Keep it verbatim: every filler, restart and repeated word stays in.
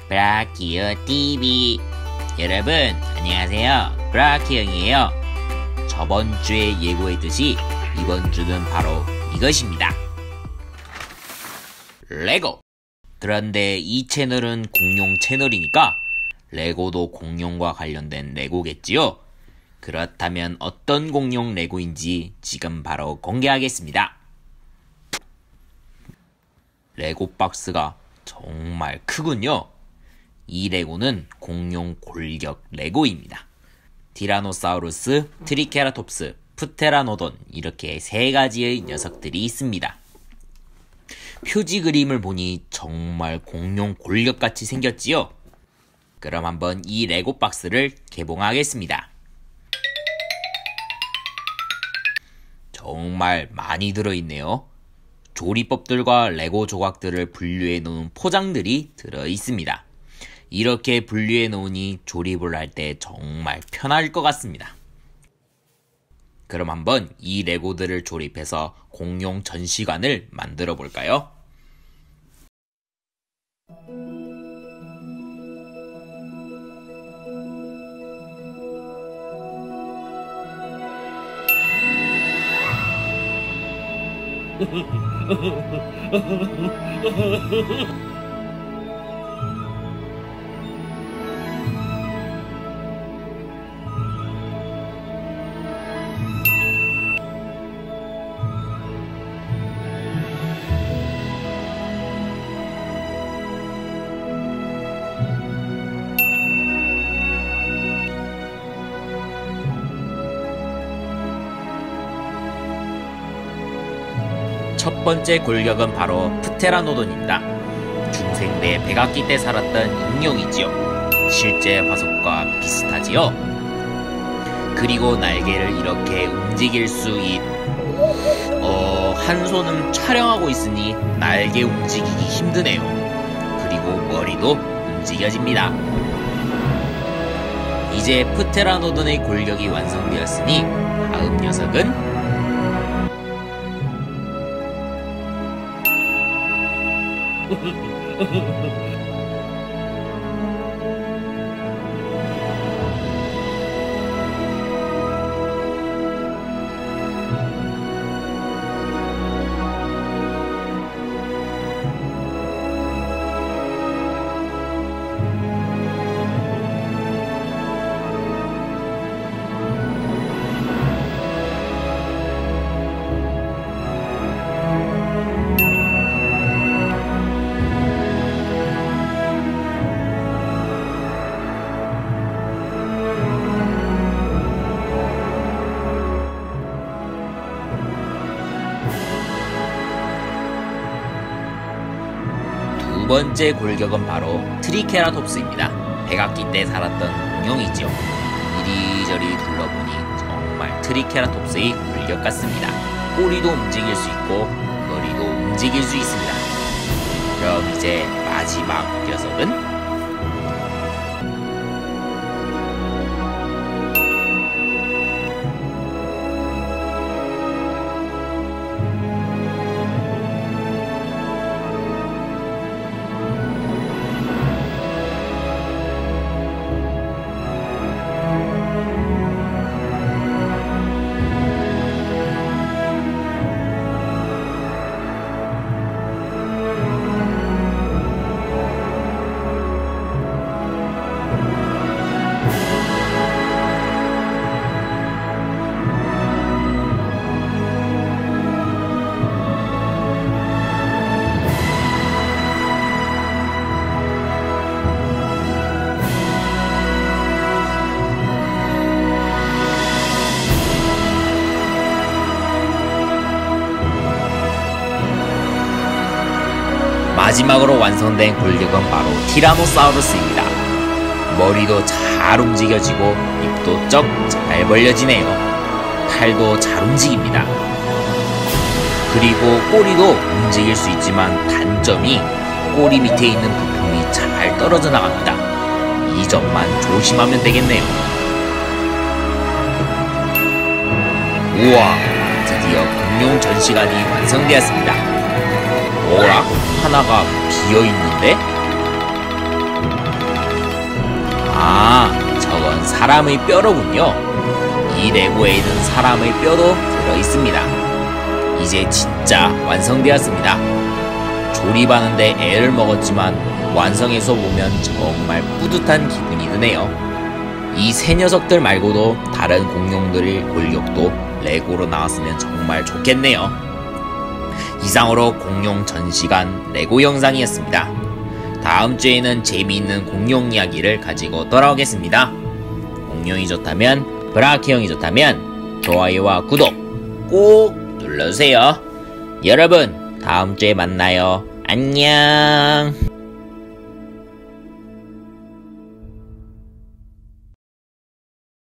브라키오 티비. 여러분 안녕하세요, 브라키 형이에요. 저번 주에 예고했듯이 이번 주는 바로 이것입니다. 레고. 그런데 이 채널은 공룡 채널이니까 레고도 공룡과 관련된 레고겠지요? 그렇다면 어떤 공룡 레고인지 지금 바로 공개하겠습니다. 레고 박스가 정말 크군요. 이 레고는 공룡 골격 레고입니다. 티라노사우루스, 트리케라톱스, 프테라노돈 이렇게 세 가지의 녀석들이 있습니다. 표지 그림을 보니 정말 공룡 골격같이 생겼지요? 그럼 한번 이 레고 박스를 개봉하겠습니다. 정말 많이 들어있네요. 조리법들과 레고 조각들을 분류해 놓은 포장들이 들어있습니다. 이렇게 분류해 놓으니 조립을 할 때 정말 편할 것 같습니다. 그럼 한번 이 레고들을 조립해서 공룡 전시관을 만들어 볼까요? 첫 번째 골격은 바로 프테라노돈입니다. 중생대 백악기 때 살았던 인형이지요. 실제 화석과 비슷하지요. 그리고 날개를 이렇게 움직일 수 있... 어... 한 손은 촬영하고 있으니 날개 움직이기 힘드네요. 그리고 머리도 움직여집니다. 이제 프테라노돈의 골격이 완성되었으니 다음 녀석은 두 번째 골격은 바로 트리케라톱스입니다. 백악기 때 살았던 공룡이죠. 이리저리 둘러보니 정말 트리케라톱스의 골격 같습니다. 꼬리도 움직일 수 있고 머리도 움직일 수 있습니다. 그럼 이제 마지막 녀석은 마지막으로 완성된 골격은 바로 티라노사우루스입니다. 머리도 잘 움직여지고 입도 쩍 잘 벌려지네요. 팔도 잘 움직입니다. 그리고 꼬리도 움직일 수 있지만 단점이 꼬리 밑에 있는 부품이 잘 떨어져 나갑니다. 이 점만 조심하면 되겠네요. 우와, 드디어 공룡 전시관이 완성되었습니다. 뭐라? 하나가 비어있는데? 사람의 뼈로군요. 이 레고에는 사람의 뼈도 들어있습니다. 이제 진짜 완성되었습니다. 조립하는데 애를 먹었지만 완성해서 보면 정말 뿌듯한 기분이 드네요. 이 새 녀석들 말고도 다른 공룡들의 골격도 레고로 나왔으면 정말 좋겠네요. 이상으로 공룡 전시관 레고 영상이었습니다. 다음 주에는 재미있는 공룡 이야기를 가지고 돌아오겠습니다. 공룡이 좋다면, 브라키 형이 좋다면 좋아요와 구독 꼭 눌러주세요. 여러분, 다음 주에 만나요. 안녕.